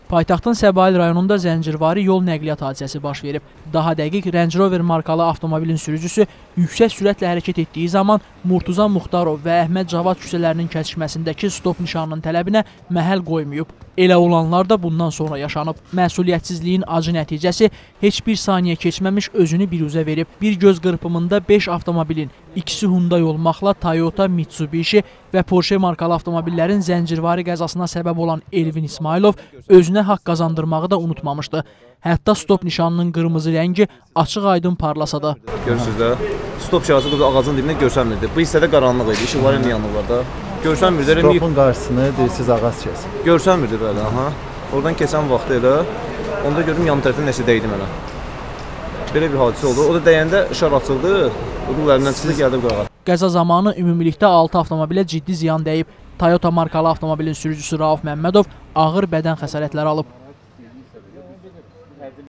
Paytaxtın Səbail rayonunda zəncirvari yol nəqliyyat hadisəsi baş verib. Daha dəqiq, Range Rover markalı avtomobilin sürücüsü yüksək sürətlə hərəkət etdiyi zaman Murtuza Muxtarov və Əhməd Cavad küçələrinin kəsişməsindəki stop nişanının tələbinə məhəl qoymayıb. Elə olanlar da bundan sonra yaşanıb. Məsuliyyətsizliyin acı nəticəsi heç bir saniyə keçməmiş özünü biruzə verib. Bir göz qırpımında 5 avtomobilin, ikisi Hyundai olmaqla Toyota, Mitsubishi və Porsche markalı avtomobillərin zəncirvari qəzasına səbəb olan Elvin İsmailov özünə haqq qazandırmağı da unutmamışdı. Hətta stop nişanının qırmızı rəngi açıq-aydın parlasa da. Görürsünüz də, stop şərası ağacın dibində görsənmirdi. Bu hissədə qaranlıq idi, işıqlar indi yanırlar da. Görsənmirdi. Stopun qarşısını deyirsiniz ağac kəsin. Görsənmirdi bəli, aha. Oradan keçən vaxtı elə, onda gördüm yan tərəfdən nəsə dəydi mənə. Belə bir hadisə oldu. O da dəyəndə işar açıldı, uğurlarından çıxdı, gəldi qırağa. Qəza zamanı ümumilikdə 6 avtomobilə ciddi ziyan dəyib. Toyota markalı avtomobilin sürücüsü Rauf Məmmədov ağır bədən xəsarətləri alıb.